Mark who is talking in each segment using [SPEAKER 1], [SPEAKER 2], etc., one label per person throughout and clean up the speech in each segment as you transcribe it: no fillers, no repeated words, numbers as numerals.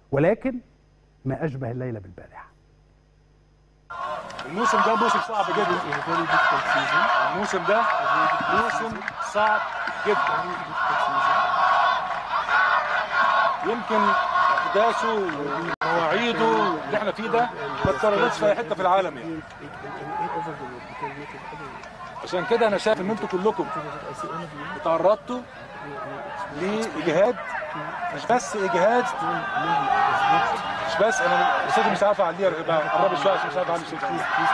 [SPEAKER 1] ولكن ما أشبه الليلة بالبارحة.
[SPEAKER 2] الموسم ده موسم صعب جدا. الموسم ده موسم صعب جدا. يمكن احداثه ومواعيده اللي احنا فيه ده ما اتكررتش في اي حته في العالم يعني. عشان كده انا شايف ان انتوا كلكم اتعرضتوا لاجهاد، مش بس اجهاد، مش بس انا صوتي مش عارف اعليه، قرب شويه عشان مش عارف اعلي صوتي.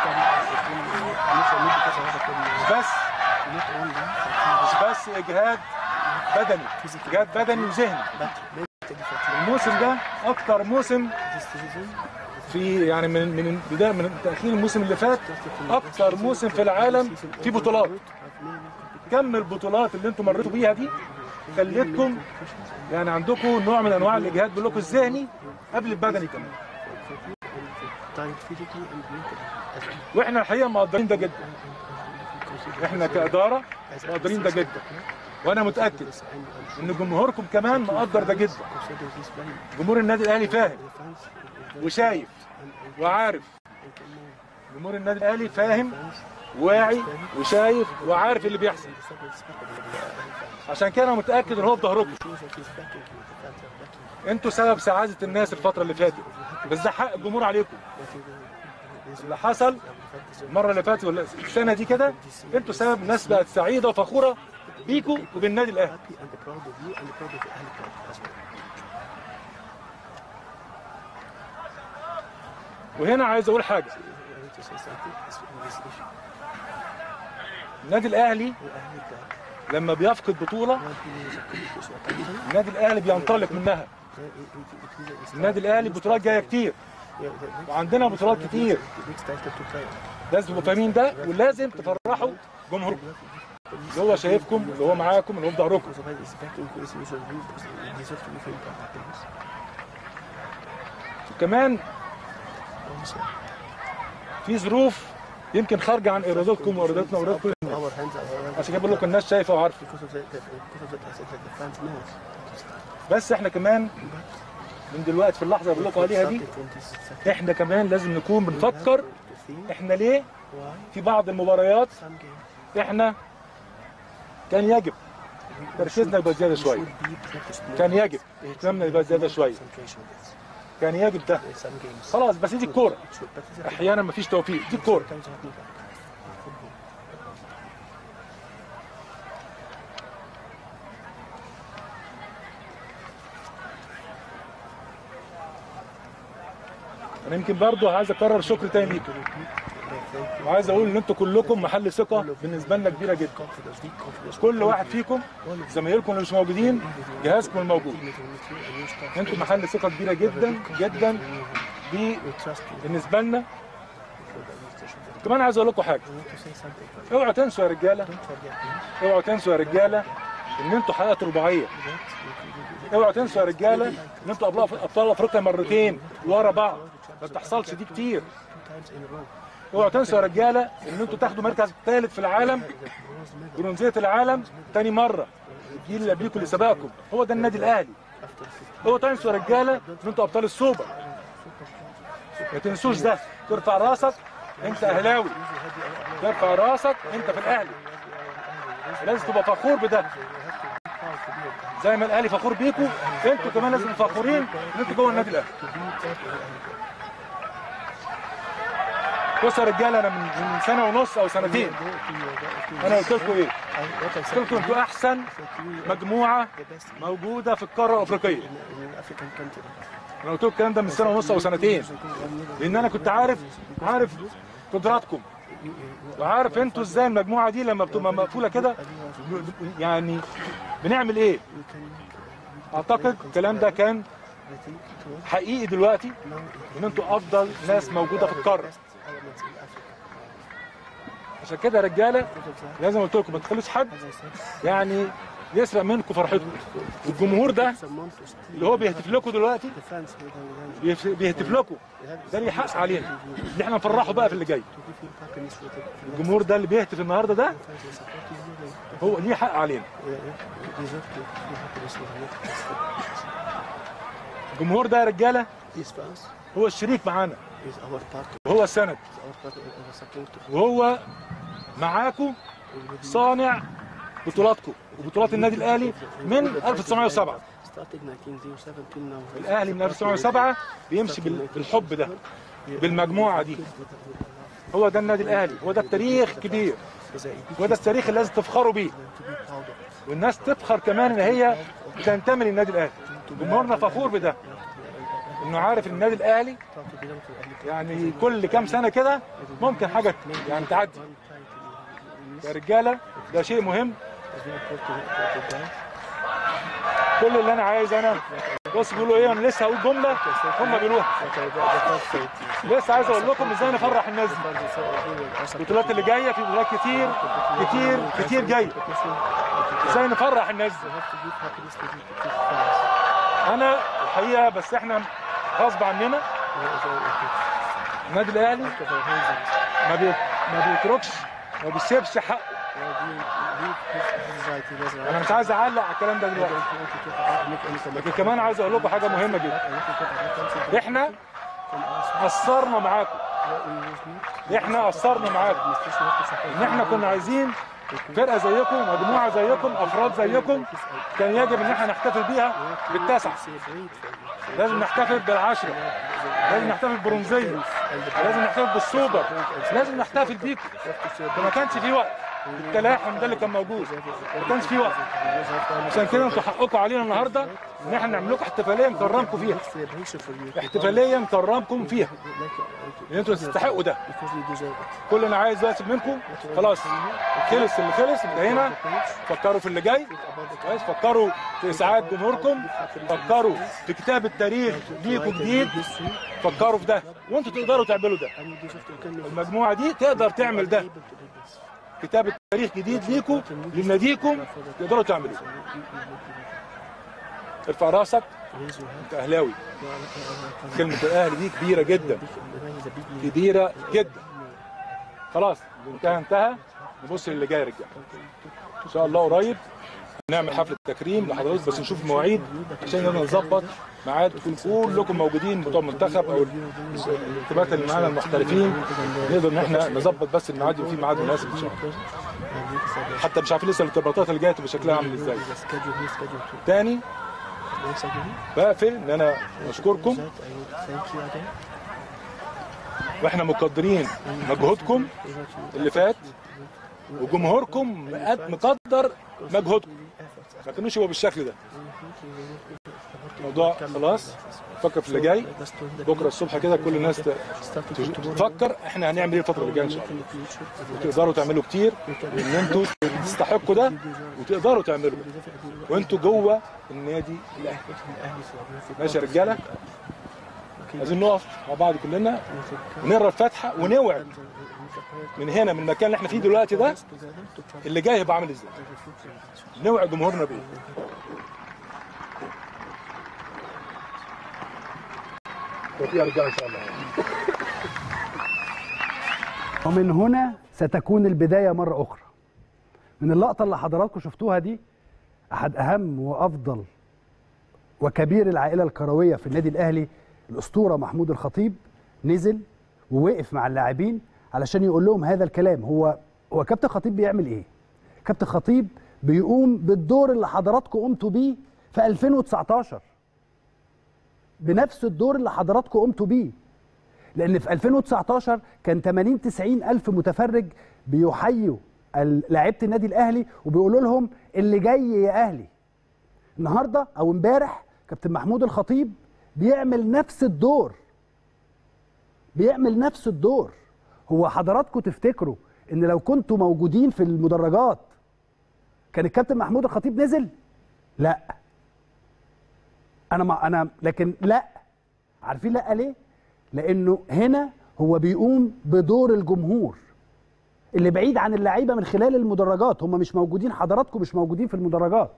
[SPEAKER 2] مش بس اجهاد بدني، اجهاد بدني وذهني. الموسم ده اكتر موسم في يعني من بدايه من تاخير الموسم اللي فات، اكتر موسم في العالم في بطولات. كم البطولات اللي انتم مريتوا بيها دي خلتكم يعني عندكم نوع من انواع الاجهاد بقول لكم الذهني قبل البدني كمان. واحنا الحقيقه مقدرين ده جدا، احنا كاداره مقدرين ده جدا، وانا متاكد ان جمهوركم كمان مقدر ده جدا. جمهور النادي الاهلي فاهم وشايف وعارف. جمهور النادي الاهلي فاهم واعي وشايف وعارف اللي بيحصل. عشان كده انا متاكد ان هو في ظهركم. انتوا سبب سعاده الناس الفتره اللي فاتت، بس ده حق الجمهور عليكم. اللي حصل المره اللي فاتت ولا السنه دي كده، انتوا سبب الناس بقت سعيده وفخوره بيكوا وبالنادي الاهلي. وهنا عايز اقول حاجه. النادي الاهلي لما بيفقد بطوله النادي الاهلي بينطلق منها. النادي الاهلي بطولات جايه كتير وعندنا بطولات كتير، لازم تبقوا فاهمين ده، ولازم تفرحوا جمهوركم اللي هو شايفكم، اللي هو معاكم، اللي هو في ظهركم. كمان في ظروف يمكن خارجه عن ارادتكم وارادتنا وارادتكم، عشان كده بقول لكم الناس شايفه وعارفه. بس احنا كمان من دلوقتي في اللحظه اللي بقول لكم عليها دي، احنا كمان لازم نكون بنفكر احنا ليه في بعض المباريات احنا كان يجب تركيزنا يبقى زياده شويه، كان يجب اهتمامنا يبقى زياده شويه، كان يجب ده. خلاص بس دي الكوره، احيانا مفيش توفيق، دي الكوره. انا يمكن برضه عايز اكرر شكر تاني ليكم، وعايز اقول ان انتوا كلكم محل ثقه بالنسبه لنا كبيره جدا. كل واحد فيكم، زمايلكم اللي مش موجودين، جهازكم الموجود، انتوا محل ثقه كبيره جدا جدا دي بالنسبه لنا. كمان عايز اقول لكم حاجه، اوعوا تنسوا يا رجاله، اوعوا تنسوا يا رجاله ان انتوا حققتوا رباعيه. اوعوا تنسوا يا رجاله ان انتوا ابطال افريقيا مرتين ورا بعض، ما بتحصلش دي كتير. اوعوا تنسوا يا رجاله ان انتوا تاخدوا مركز ثالث في العالم، برونزيه العالم تاني مره. الجيل اللي قبليكم اللي سبقكم هو ده النادي الاهلي. اوعوا تنسوا يا رجاله ان انتوا ابطال السوبر، ما تنسوش ده. ترفع راسك انت اهلاوي، ترفع راسك انت في الاهلي، لازم تبقى فخور بده. زي ما الاهلي فخور بيكم، انتوا كمان لازم فخورين ان انتوا جوه النادي الاهلي. بصوا يا رجاله، انا من سنه ونص او سنتين انا قلت لكم ايه؟ قلت لكم انتوا احسن مجموعه موجوده في القاره الافريقيه. انا قلت لكم الكلام ده من سنه ونص او سنتين، لان انا كنت عارف قدراتكم، وعارف انتوا ازاي المجموعه دي لما بتبقى مقفوله كده يعني بنعمل ايه. اعتقد الكلام ده كان حقيقي دلوقتي، ان انتوا افضل ناس موجوده في القاره. عشان كده يا رجاله لازم قلت لكم ما تخلوش حد يعني يسرق منكم فرحتكم. الجمهور ده اللي هو بيهتف لكم دلوقتي، بيهتف لكم، ده ليه حق علينا اللي احنا نفرحه بقى في اللي جاي. الجمهور ده اللي بيهتف النهارده ده هو ليه حق علينا. الجمهور ده يا رجاله هو الشريك معانا، وهو السند، وهو معاكم صانع بطولاتكم وبطولات النادي الاهلي من 1907. الاهلي من 1907 بيمشي بالحب ده، بالمجموعه دي. هو ده النادي الاهلي، هو ده التاريخ كبير، هو ده التاريخ اللي لازم تفخروا بيه، والناس تفخر كمان ان هي تنتمي للنادي الاهلي. جمهورنا فخور بده، انه عارف ان النادي الاهلي يعني كل كام سنه كده ممكن حاجه يعني تعدي. يا رجاله ده شيء مهم. كل اللي انا عايز انا بص بيقولوا ايه، انا لسه هقول جمله هم بيقولوها. لسه عايز اقول لكم ازاي نفرح الناس دي. البطولات اللي جايه في بطولات كتير كتير كتير جايه. ازاي نفرح الناس دي. انا الحقيقه بس احنا غصب عننا النادي الاهلي ما بيتركش، ما بيسيبش حقه. انا مش عايز اعلق على الكلام ده دلوقتي، لكن كمان عايز اقول لكم حاجه مهمه جدا. احنا قصرنا معاكم، احنا قصرنا معاكم ان احنا كنا عايزين فرقه زيكم، مجموعه زيكم، افراد زيكم، كان يجب ان احنا نحتفل بيها بالتاسعه. لازم نحتفل بالعشره، لازم نحتفل بالبرونزيه، لازم نحتفل بالسوبر، لازم نحتفل بيكم. فما كانش في وقت، التلاحم ده اللي كان موجود ما كانش في وقت. عشان كده انتوا حقكم علينا النهارده ان احنا نعمل لكم احتفاليه نكرمكم فيها، احتفاليه نكرمكم فيها، لان انتوا تستحقوا ده. كل اللي انا عايز دلوقتي منكم خلاص، خلص اللي خلص، انتهينا. فكروا في اللي جاي كويس، فكروا في اسعاد جمهوركم، فكروا في كتاب التاريخ ليكم جديد، فكروا في ده، وانتوا تقدروا تعملوا ده. المجموعه دي تقدر تعمل ده، كتاب التاريخ جديد ليكم لناديكم، تقدروا تعملوا. ارفع راسك، انت اهلاوي. كلمه الاهلي دي كبيره جدا، كبيره جدا. خلاص انتهى. نبص للي جاي يا رجاله. ان شاء الله قريب نعمل حفله تكريم لحضرتك، بس نشوف المواعيد عشان نقدر نظبط ميعاد تكون كلكم موجودين بتوع المنتخب او الانتماءات اللي معانا المحترفين، نقدر ان احنا نظبط بس الميعاد وفي ميعاد مناسب ان شاء الله. حتى مش عارفين لسه الارتباطات اللي جايه تبقى شكلها عامل ازاي. تاني بقفل ان انا اشكركم، واحنا مقدرين مجهودكم اللي فات، وجمهوركم مقدر مجهودكم. ما كانوش يبقوا بالشكل ده. الموضوع خلاص، فكر في اللي جاي. بكره الصبح كده كل الناس تفكر احنا هنعمل ايه الفتره اللي جايه ان شاء الله. وتقدروا تعملوا كتير، لان انتوا تستحقوا ده وتقدروا تعملوا، وانتوا جوه النادي الاهلي. ماشي يا رجاله؟ عايزين نقف مع بعض كلنا ونقرا الفاتحه ونوعد من هنا، من المكان اللي احنا فيه دلوقتي ده، اللي جاي هيبقى عامل ازاي. نوعد جمهورنا بيه. يا رجاله ان شاء الله.
[SPEAKER 1] ومن هنا ستكون البدايه مره اخرى. من اللقطه اللي حضراتكم شفتوها دي، احد اهم وافضل وكبير العائله الكرويه في النادي الاهلي، الاسطوره محمود الخطيب، نزل ووقف مع اللاعبين علشان يقول لهم هذا الكلام. هو كابتن خطيب بيعمل ايه؟ كابتن خطيب بيقوم بالدور اللي حضراتكم قمتوا بيه في 2019، بنفس الدور اللي حضراتكم قمتوا بيه. لان في 2019 كان 80-90 الف متفرج بيحيوا لاعيبه النادي الاهلي وبيقولوا لهم اللي جاي يا اهلي. النهارده او امبارح كابتن محمود الخطيب بيعمل نفس الدور، بيعمل نفس الدور. هو حضراتكم تفتكروا ان لو كنتوا موجودين في المدرجات كان الكابتن محمود الخطيب نزل؟ لا. لكن لا. عارفين لا ليه؟ لانه هنا هو بيقوم بدور الجمهور اللي بعيد عن اللعيبه من خلال المدرجات. هم مش موجودين، حضراتكم مش موجودين في المدرجات.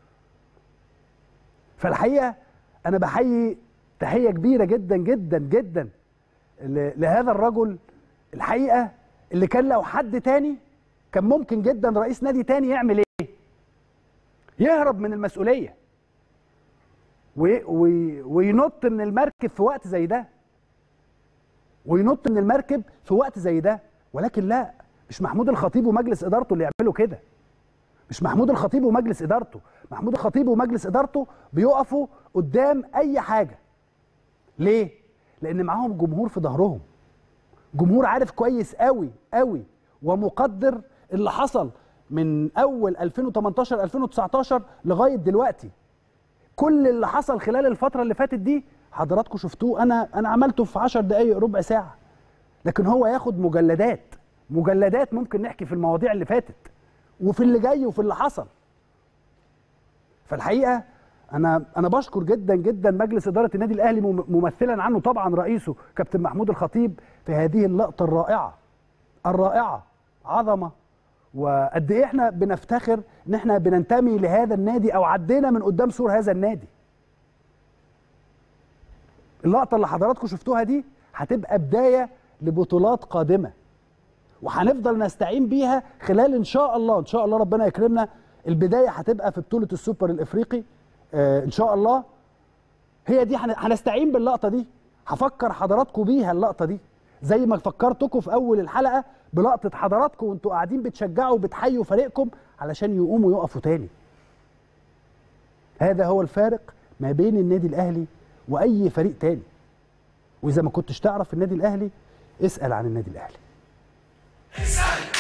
[SPEAKER 1] فالحقيقه انا بحيي تحيه كبيره جدا جدا جدا لهذا الرجل، الحقيقه اللي كان لو حد تاني كان ممكن جدا رئيس نادي تاني يعمل ايه؟ يهرب من المسؤوليه. وينط من المركب في وقت زي ده، وينط من المركب في وقت زي ده. ولكن لا، مش محمود الخطيب ومجلس ادارته اللي يعملوا كده، مش محمود الخطيب ومجلس ادارته. محمود الخطيب ومجلس ادارته بيقفوا قدام اي حاجه. ليه؟ لان معاهم جمهور في ظهرهم، جمهور عارف كويس قوي قوي ومقدر اللي حصل من اول 2018 2019 لغايه دلوقتي. كل اللي حصل خلال الفتره اللي فاتت دي حضراتكم شفتوه، انا عملته في 10 دقائق ربع ساعه، لكن هو ياخد مجلدات ممكن نحكي في المواضيع اللي فاتت وفي اللي جاي وفي اللي حصل. فالحقيقه انا بشكر جدا جدا مجلس اداره النادي الاهلي ممثلا عنه طبعا رئيسه كابتن محمود الخطيب في هذه اللقطه الرائعه. عظمه، وقد ايه احنا بنفتخر ان احنا بننتمي لهذا النادي او عدينا من قدام سور هذا النادي. اللقطه اللي حضراتكم شفتوها دي هتبقى بدايه لبطولات قادمه، وهنفضل نستعين بيها خلال ان شاء الله ربنا يكرمنا. البدايه هتبقى في بطوله السوبر الافريقي ان شاء الله. هي دي هنستعين باللقطه دي، هفكر حضراتكم بيها اللقطه دي زي ما فكرتكم في اول الحلقه بلقطه حضراتكم وانتوا قاعدين بتشجعوا وبتحيوا فريقكم علشان يقوموا يقفوا تاني. هذا هو الفارق ما بين النادي الاهلي واي فريق تاني. واذا ما كنتش تعرف النادي الاهلي اسال عن النادي الاهلي.